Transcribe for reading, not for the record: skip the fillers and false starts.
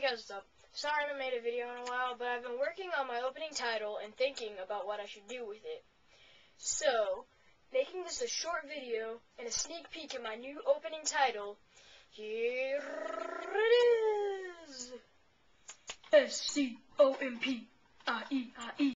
Hey guys, what's up? Sorry I haven't made a video in a while, but I've been working on my opening title and thinking about what I should do with it. So, making this a short video and a sneak peek at my new opening title, here it is! SCOMPIEIE